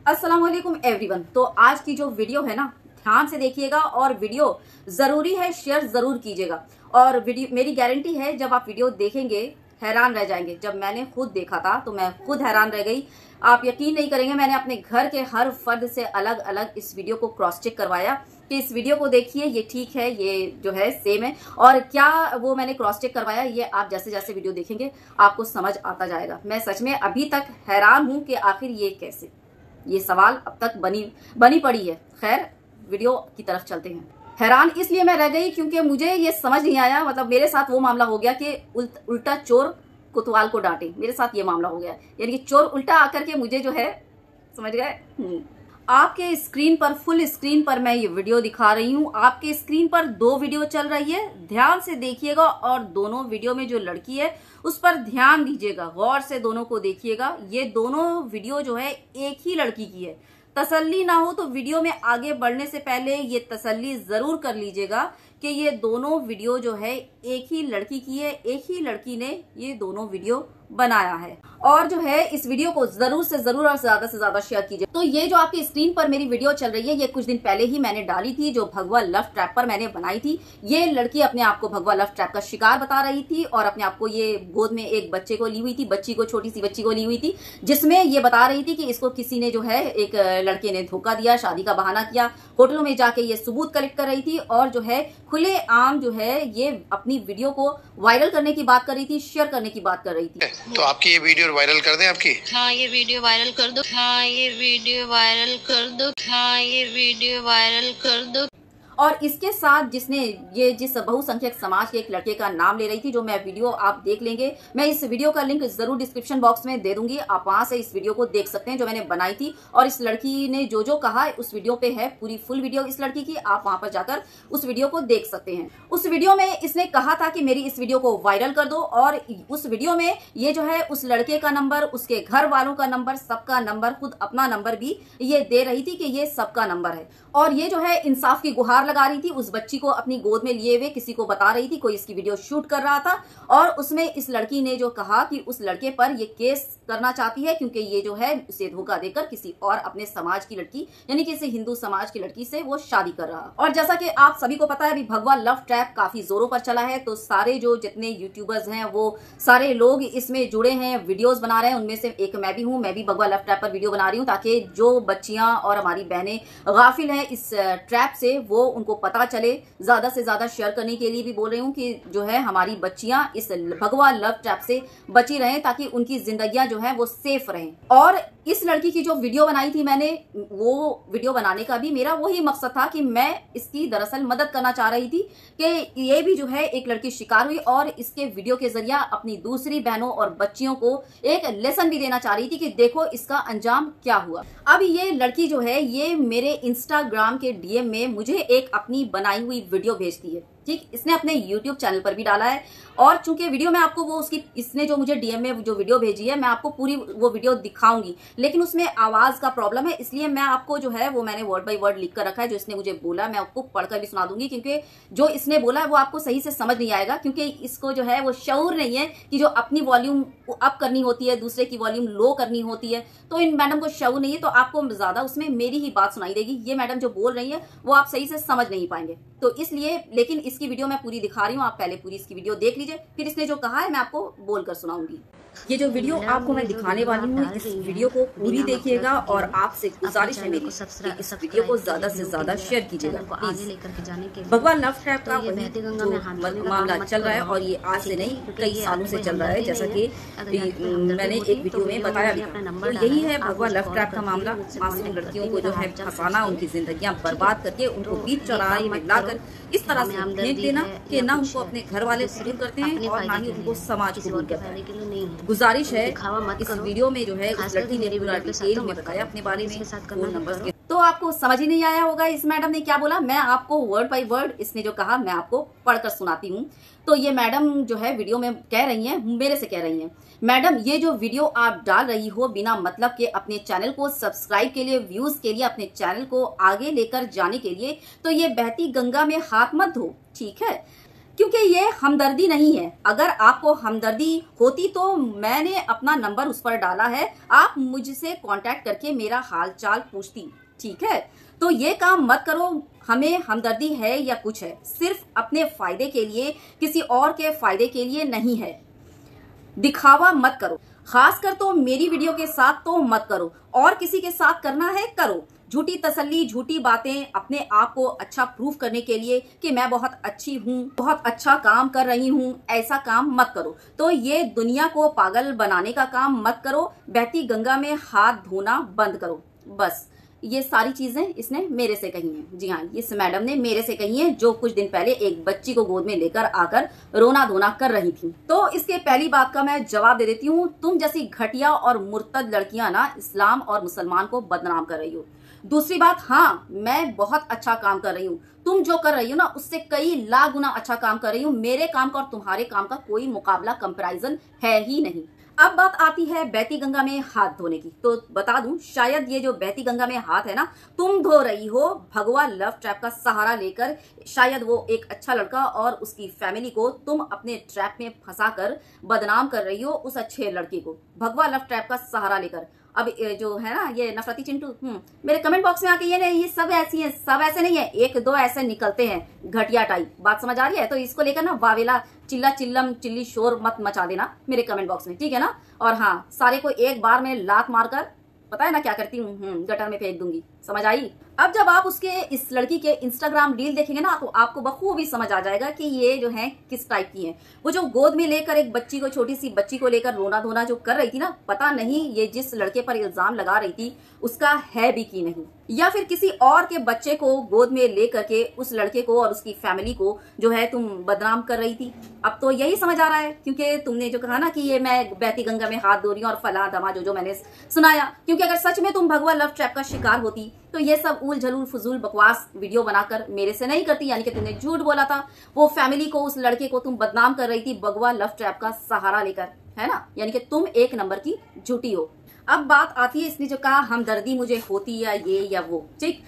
अस्सलाम वालेकुम एवरीवन। तो आज की जो वीडियो है ना, ध्यान से देखिएगा और वीडियो जरूरी है शेयर जरूर कीजिएगा। और वीडियो मेरी गारंटी है, जब आप वीडियो देखेंगे हैरान रह जाएंगे। जब मैंने खुद देखा था तो मैं खुद हैरान रह गई। आप यकीन नहीं करेंगे, मैंने अपने घर के हर फर्द से अलग अलग इस वीडियो को क्रॉस चेक करवाया कि इस वीडियो को देखिए, ये ठीक है, ये जो है सेम है। और क्या वो मैंने क्रॉस चेक करवाया, ये आप जैसे जैसे वीडियो देखेंगे आपको समझ आता जाएगा। मैं सच में अभी तक हैरान हूं कि आखिर ये कैसे, ये सवाल अब तक बनी पड़ी है। खैर, वीडियो की तरफ चलते हैं। हैरान इसलिए मैं रह गई क्योंकि मुझे ये समझ नहीं आया, मतलब मेरे साथ वो मामला हो गया कि उल्टा चोर कोतवाल को डांटे। मेरे साथ ये मामला हो गया, यानी कि चोर उल्टा आकर के मुझे जो है, समझ गए। आपके स्क्रीन पर, फुल स्क्रीन पर मैं ये वीडियो दिखा रही हूँ। आपके स्क्रीन पर दो वीडियो चल रही है, ध्यान से देखिएगा और दोनों वीडियो में जो लड़की है उस पर ध्यान दीजिएगा, गौर से दोनों को देखिएगा। ये दोनों वीडियो जो है एक ही लड़की की है। तसल्ली ना हो तो वीडियो में आगे बढ़ने से पहले ये तसल्ली जरूर कर लीजिएगा कि ये दोनों वीडियो जो है एक ही लड़की की है, एक ही लड़की ने ये दोनों वीडियो बनाया है। और जो है इस वीडियो को जरूर से जरूर और ज्यादा से ज्यादा शेयर कीजिए। तो ये जो आपकी स्क्रीन पर मेरी वीडियो चल रही है, ये कुछ दिन पहले ही मैंने डाली थी, जो भगवा लव ट्रैप पर मैंने बनाई थी। ये लड़की अपने आप को भगवा लव ट्रैप का शिकार बता रही थी और अपने आप को ये गोद में एक बच्चे को ली हुई थी, बच्ची को, छोटी सी बच्ची को ली हुई थी, जिसमें ये बता रही थी कि इसको किसी ने जो है, एक लड़के ने धोखा दिया, शादी का बहाना किया। होटलों में जाके ये सबूत कलेक्ट कर रही थी और जो है खुले आम जो है ये अपनी वीडियो को वायरल करने की बात कर रही थी, शेयर करने की बात कर रही थी। तो आपकी ये वीडियो वायरल कर दें आपकी? हाँ, ये वीडियो वायरल कर दो। हाँ, ये वीडियो वायरल कर दो। हाँ, ये वीडियो वायरल कर दो। और इसके साथ जिस बहुसंख्यक समाज के एक लड़के का नाम ले रही थी, जो मैं वीडियो आप देख लेंगे, मैं इस वीडियो का लिंक जरूर डिस्क्रिप्शन बॉक्स में दे दूंगी, आप वहां से इस वीडियो को देख सकते हैं जो मैंने बनाई थी। और इस लड़की ने जो जो कहा उस वीडियो पे है, पूरी फुल वीडियो इस लड़की की, आप वहां पर जाकर उस वीडियो को देख सकते हैं। उस वीडियो में इसने कहा था कि मेरी इस वीडियो को वायरल कर दो, और उस वीडियो में ये जो है उस लड़के का नंबर, उसके घर वालों का नंबर, सबका नंबर, खुद अपना नंबर भी ये दे रही थी कि ये सबका नंबर है। और ये जो है इंसाफ की गुहार लगा रही थी। उस बच्ची को अपनी गोद में लिए हुए किसी को बता रही थी, कोई इसकी वीडियो शूट कर रहा था। और उसमें इस लड़की ने जो कहा कि उस लड़के पर ये केस करना चाहती है क्योंकि ये जो है उसे धोखा देकर किसी और अपने समाज की लड़की, यानी कि हिंदू समाज की लड़की से वो शादी कर रहा। और जैसा कि आप सभी को पता है, अभी भगवा लव ट्रैप काफी जोरों पर चला है, तो सारे जो जितने यूट्यूबर्स हैं वो सारे लोग इसमें जुड़े हैं, वीडियोस बना रहे हैं। उनमें से एक मैं भी हूँ, मैं भी भगवा लव ट्रैप पर वीडियो बना रही हूँ, ताकि जो बच्चियां और हमारी बहनें गाफिल हैं इस ट्रैप से, वो उनको पता चले। ज्यादा से ज्यादा शेयर करने के लिए भी बोल रही हूँ कि जो है हमारी बच्चियां इस भगवा लव ट्रैप से बची रहें, ताकि उनकी जिंदगियां जो है वो सेफ रहें। और इस लड़की की जो वीडियो बनाई थी मैंने, वो वीडियो बनाने का भी मेरा वही मकसद था कि मैं इसकी दरअसल मदद करना चाह रही थी कि ये भी जो है एक लड़की शिकार हुई, और इसके वीडियो के जरिए अपनी दूसरी बहनों और बच्चियों को एक लेसन भी देना चाह रही थी कि देखो इसका अंजाम क्या हुआ। अब ये लड़की जो है ये मेरे इंस्टाग्राम के डीएम में मुझे एक अपनी बनाई हुई वीडियो भेजती है। ठीक, इसने अपने यूट्यूब चैनल पर भी डाला है। और चूंकि वीडियो में आपको वो उसकी, इसने जो मुझे डीएम में जो वीडियो भेजी है, मैं आपको पूरी वो वीडियो दिखाऊंगी, लेकिन उसमें आवाज का प्रॉब्लम है, इसलिए मैं आपको जो है वो मैंने वर्ड बाय वर्ड लिख कर रखा है। जो इसने मुझे बोला मैं आपको पढ़कर भी सुना दूंगी, क्योंकि जो इसने बोला है वो आपको सही से समझ नहीं आएगा, क्योंकि इसको जो है वो शऊर नहीं है कि जो अपनी वॉल्यूम अप करनी होती है, दूसरे की वॉल्यूम लो करनी होती है। तो इन मैडम को शऊर नहीं है, तो आपको ज्यादा उसमें मेरी ही बात सुनाई देगी। ये मैडम जो बोल रही है वो आप सही से समझ नहीं पाएंगे, तो इसलिए, लेकिन इसकी वीडियो मैं पूरी दिखा रही हूँ, आप पहले पूरी इसकी वीडियो देख लीजिए, फिर इसने जो कहा है मैं आपको बोलकर सुनाऊंगी। ये जो वीडियो आपको मैं दिखाने वाली हूँ, इस वीडियो को पूरी देखिएगा और आपसे गुजारिश है मेरी कि इस वीडियो को ज्यादा से ज्यादा शेयर कीजिएगा प्लीज। भगवा लव ट्रैप का जो मामला चल रहा है, और ये आज से नहीं कई सालों से चल रहा है, जैसा कि मैंने एक वीडियो में बताया भी। तो यही है भगवा लव ट्रैप का मामला। मासूम लड़कियों को जो है फंसाना, उनकी जिंदगियां बर्बाद करके उनको बीच चौराहे में लाकर इस तरह से भेज देना कि ना उनको अपने घर वाले कबूल करते हैं और ना ही उनको समाज कबूल करता है। गुजारिश है, इस वीडियो में जो है उस लड़की ने पूरा डिटेल में बताया अपने बारे में, फोन नंबर्स के। तो आपको समझ ही नहीं आया होगा इस मैडम ने क्या बोला। मैं आपको वर्ड बाय वर्ड इसने जो कहा मैं आपको पढ़कर सुनाती हूँ। तो ये मैडम जो है वीडियो में कह रही हैं, मेरे से कह रही हैं, मैडम ये जो वीडियो आप डाल रही हो बिना मतलब के अपने चैनल को सब्सक्राइब के लिए, व्यूज के लिए, अपने चैनल को आगे लेकर जाने के लिए, तो ये बहती गंगा में हाथ मत धो, ठीक है। क्योंकि ये हमदर्दी नहीं है। अगर आपको हमदर्दी होती तो मैंने अपना नंबर उस पर डाला है, आप मुझसे कांटेक्ट करके मेरा हाल चाल पूछती, ठीक है। तो ये काम मत करो, हमें हमदर्दी है या कुछ है, सिर्फ अपने फायदे के लिए, किसी और के फायदे के लिए नहीं है। दिखावा मत करो, खासकर तो मेरी वीडियो के साथ तो मत करो, और किसी के साथ करना है करो। झूठी तसल्ली, झूठी बातें अपने आप को अच्छा प्रूफ करने के लिए कि मैं बहुत अच्छी हूँ, बहुत अच्छा काम कर रही हूँ, ऐसा काम मत करो। तो ये दुनिया को पागल बनाने का काम मत करो। बहती गंगा में हाथ धोना बंद करो। बस ये सारी चीजें इसने मेरे से कही हैं। जी हाँ, इस मैडम ने मेरे से कही हैं, जो कुछ दिन पहले एक बच्ची को गोद में लेकर आकर रोना धोना कर रही थी। तो इसके पहली बात का मैं जवाब दे देती हूँ। तुम जैसी घटिया और मुर्तद लड़कियां ना इस्लाम और मुसलमान को बदनाम कर रही हो। दूसरी बात, हाँ मैं बहुत अच्छा काम कर रही हूँ। तुम जो कर रही हो ना उससे कई लाख गुना अच्छा काम कर रही हूँ। मेरे काम का और तुम्हारे काम का कोई मुकाबला, कंपैरिजन है ही नहीं। अब बात आती है बहती गंगा में हाथ धोने की। तो बता दूं, शायद ये जो बहती गंगा में हाथ है ना, तुम धो रही हो भगवा लव ट्रैप का सहारा लेकर। शायद वो एक अच्छा लड़का और उसकी फैमिली को तुम अपने ट्रैप में फंसाकर बदनाम कर रही हो, उस अच्छे लड़के को भगवा लव ट्रैप का सहारा लेकर। अब जो है ना ये नफरती चिंटू, मेरे कमेंट बॉक्स में आके ये सब ऐसी हैं, सब ऐसे नहीं है, एक दो ऐसे निकलते हैं घटिया टाइप। बात समझ आ रही है? तो इसको लेकर ना वावेला चिल्ला चिल्लम चिल्ली शोर मत मचा देना मेरे कमेंट बॉक्स में, ठीक है ना। और हाँ, सारे को एक बार में लात मारकर, पता है ना क्या करती हूँ, गटर में फेंक दूंगी। समझ आई? अब जब आप उसके इस लड़की के इंस्टाग्राम रील देखेंगे ना तो आपको बखूबी समझ आ जाएगा कि ये जो है किस टाइप की है। वो जो गोद में लेकर एक बच्ची को, छोटी सी बच्ची को लेकर रोना धोना जो कर रही थी ना, पता नहीं ये जिस लड़के पर इल्जाम लगा रही थी उसका है भी कि नहीं, या फिर किसी और के बच्चे को गोद में लेकर के उस लड़के को और उसकी फैमिली को जो है तुम बदनाम कर रही थी। अब तो यही समझ आ रहा है, क्योंकि तुमने जो कहा ना कि ये मैं बहती गंगा में हाथ धो रही हूँ और फला दमा जो मैंने सुनाया। क्योंकि अगर सच में तुम भगवा लव ट्रैप का शिकार होती तो ये सब उल झलूल फजूल बकवास वीडियो बनाकर मेरे से नहीं करती। यानी कि तुमने झूठ बोला था, वो फैमिली को, उस लड़के को तुम बदनाम कर रही थी भगवा लव ट्रैप का सहारा लेकर, है ना। यानी कि तुम एक नंबर की झूठी हो। अब बात आती है, इसने जो कहा हमदर्दी मुझे होती या ये या वो, ठीक।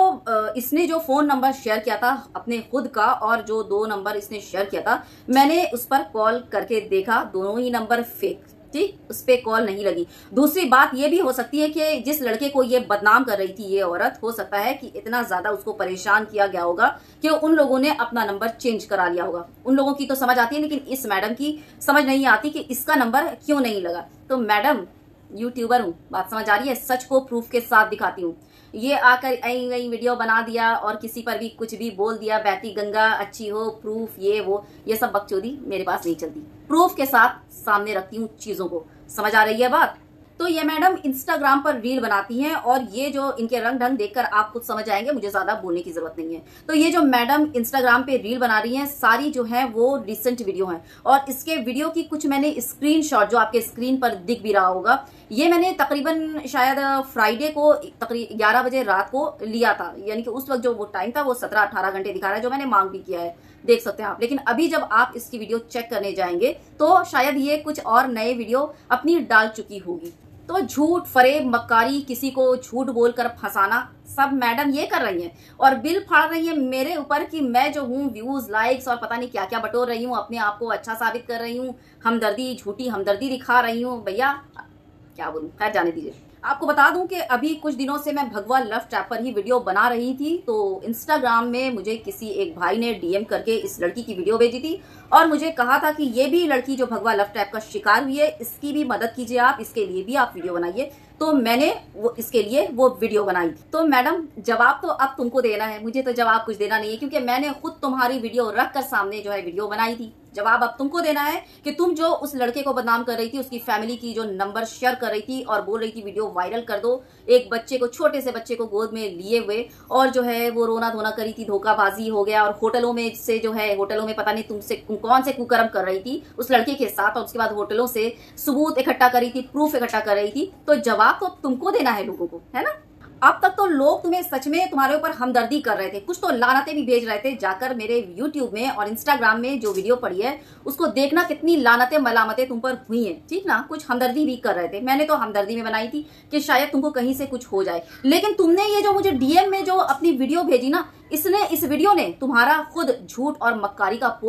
तो इसने जो फोन नंबर शेयर किया था अपने खुद का, और जो 2 नंबर इसने शेयर किया था, मैंने उस पर कॉल करके देखा, दोनों ही नंबर फेक, ठीक, उस पे कॉल नहीं लगी। दूसरी बात ये भी हो सकती है कि जिस लड़के को ये बदनाम कर रही थी ये औरत, हो सकता है कि इतना ज्यादा उसको परेशान किया गया होगा कि उन लोगों ने अपना नंबर चेंज करा लिया होगा। उन लोगों की तो समझ आती है, लेकिन इस मैडम की समझ नहीं आती कि इसका नंबर क्यों नहीं लगा। तो मैडम, यूट्यूबर हूँ, बात समझ आ रही है, सच को प्रूफ के साथ दिखाती हूँ। ये आकर ऐ वही वीडियो बना दिया और किसी पर भी कुछ भी बोल दिया, बहती गंगा अच्छी हो, प्रूफ ये वो, ये सब बकचोदी मेरे पास नहीं चलती। प्रूफ के साथ सामने रखती हूँ चीजों को। समझ आ रही है बात? तो ये मैडम इंस्टाग्राम पर रील बनाती हैं, और ये जो इनके रंग ढंग देखकर आप खुद समझ आएंगे, मुझे ज्यादा बोलने की जरूरत नहीं है। तो ये जो मैडम इंस्टाग्राम पे रील बना रही हैं, सारी जो है वो रिसेंट वीडियो हैं, और इसके वीडियो की कुछ मैंने स्क्रीनशॉट जो आपके स्क्रीन पर दिख भी रहा होगा, ये मैंने तकरीबन शायद फ्राइडे को 11 बजे रात को लिया था। यानी कि उस वक्त जो वो टाइम था वो 17-18 घंटे दिखा रहा है, जो मैंने मांग भी किया है, देख सकते हैं आप। लेकिन अभी जब आप इसकी वीडियो चेक करने जाएंगे तो शायद ये कुछ और नए वीडियो अपनी डाल चुकी होगी। तो झूठ, फरेब, मक्कारी, किसी को झूठ बोलकर फंसाना, सब मैडम ये कर रही हैं, और बिल फाड़ रही है मेरे ऊपर कि मैं जो हूँ व्यूज, लाइक्स और पता नहीं क्या क्या बटोर रही हूँ, अपने आप को अच्छा साबित कर रही हूँ, हमदर्दी, झूठी हमदर्दी दिखा रही हूँ। भैया क्या बोलूं, खैर जाने दीजिए। आपको बता दूं कि अभी कुछ दिनों से मैं भगवा लव ट्रैप पर ही वीडियो बना रही थी, तो इंस्टाग्राम में मुझे किसी एक भाई ने डीएम करके इस लड़की की वीडियो भेजी थी, और मुझे कहा था कि ये भी लड़की जो भगवा लव ट्रैप का शिकार हुई है, इसकी भी मदद कीजिए आप, इसके लिए भी आप वीडियो बनाइए। तो मैंने वो इसके लिए वो वीडियो बनाई थी। तो मैडम, जवाब तो अब तुमको देना है, मुझे तो जवाब कुछ देना नहीं है, क्योंकि मैंने खुद तुम्हारी वीडियो रख कर सामने जो है वीडियो बनाई थी। जवाब अब तुमको देना है कि तुम जो उस लड़के को बदनाम कर रही थी, उसकी फैमिली की जो नंबर शेयर कर रही थी और बोल रही थी वीडियो वायरल कर दो, एक बच्चे को, छोटे से बच्चे को गोद में लिए हुए, और जो है वो रोना धोना करी थी, धोखाबाजी हो गया, और होटलों में से जो है, होटलों में पता नहीं तुमसे कौन से कुकर्म कर रही थी उस लड़के के साथ, और उसके बाद होटलों से सबूत इकट्ठा करी थी, प्रूफ इकट्ठा कर रही थी। तो जवाब तो तुमको देना है लोगों को, है ना। अब तक तो लोग तुम्हें सच में तुम्हारे ऊपर हमदर्दी कर रहे थे, कुछ तो लानतें भी भेज रहे थे। जाकर मेरे YouTube में और Instagram में जो वीडियो पड़ी है उसको देखना, कितनी लानतें मलामतें तुम पर हुई हैं, ठीक ना। कुछ हमदर्दी भी कर रहे थे, मैंने तो हमदर्दी में बनाई थी कि शायद तुमको कहीं से कुछ हो जाए। लेकिन तुमने ये जो मुझे DM में जो अपनी वीडियो भेजी ना, इस वीडियो ने तुम्हारा खुद झूठ और मक्कारी का पोल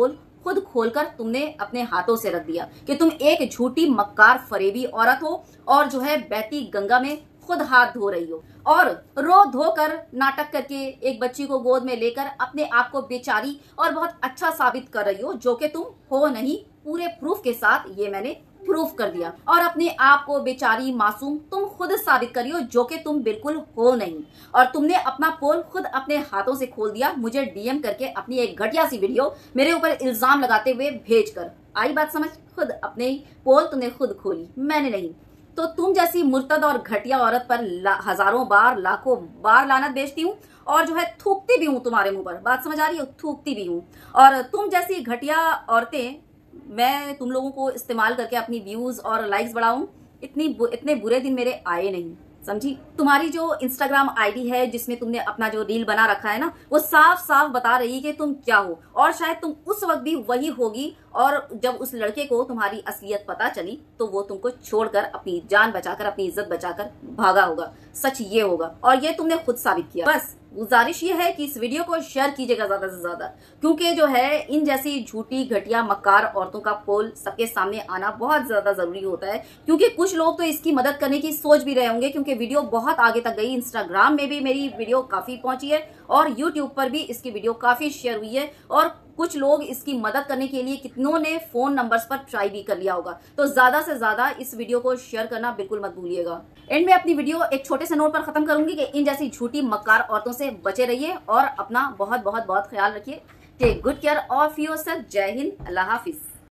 खुद खोलकर तुमने अपने हाथों से रख दिया कि तुम एक झूठी मक्कार फरेबी औरत हो और जो है बहती गंगा में खुद हाथ धो रही हो और रो धो कर नाटक करके एक बच्ची को गोद में लेकर अपने आप को बेचारी और बहुत अच्छा साबित कर रही हो, जो कि तुम हो नहीं। पूरे प्रूफ के साथ ये मैंने प्रूफ कर दिया और अपने आप को बेचारी मासूम तुम खुद साबित करी हो, जो कि तुम बिल्कुल हो नहीं। और तुमने अपना पोल खुद अपने हाथों से खोल दिया, मुझे डीएम करके अपनी एक घटिया सी वीडियो मेरे ऊपर इल्जाम लगाते हुए भेजकर। आई बात समझ? खुद अपने पोल तुमने खुद खोली, मैंने नहीं। तो तुम जैसी मुर्तद और घटिया औरत पर हजारों बार लाखों बार लानत भेजती हूँ और जो है थूकती भी हूँ तुम्हारे मुंह पर। बात समझ आ रही है? थूकती भी हूँ। और तुम जैसी घटिया औरतें मैं तुम लोगों को इस्तेमाल करके अपनी व्यूज और लाइक्स बढ़ाऊं, इतने बुरे दिन मेरे आए नहीं, समझी? तुम्हारी जो इंस्टाग्राम आईडी है जिसमें तुमने अपना जो रील बना रखा है ना, वो साफ साफ बता रही है कि तुम क्या हो और शायद तुम उस वक्त भी वही होगी। और जब उस लड़के को तुम्हारी असलियत पता चली तो वो तुमको छोड़कर अपनी जान बचाकर अपनी इज्जत बचाकर भागा होगा। सच ये होगा और ये तुमने खुद साबित किया। बस गुजारिश ये है कि इस वीडियो को शेयर कीजिएगा ज्यादा से ज्यादा, क्योंकि जो है इन जैसी झूठी घटिया मक्कार औरतों का पोल सबके सामने आना बहुत ज्यादा जरूरी होता है। क्योंकि कुछ लोग तो इसकी मदद करने की सोच भी रहे होंगे, क्योंकि वीडियो बहुत आगे तक गई। इंस्टाग्राम में भी मेरी वीडियो काफी पहुंची है और यूट्यूब पर भी इसकी वीडियो काफी शेयर हुई है और कुछ लोग इसकी मदद करने के लिए कितनों ने फोन नंबर्स पर ट्राई भी कर लिया होगा। तो ज्यादा से ज्यादा इस वीडियो को शेयर करना बिल्कुल मत भूलिएगा। एंड में अपनी वीडियो एक छोटे से नोट पर खत्म करूंगी कि इन जैसी झूठी मक्कार औरतों से बचे रहिए और अपना बहुत बहुत बहुत ख्याल रखिए। Take good care of yourself. जय हिंद, अल्लाह हाफिज।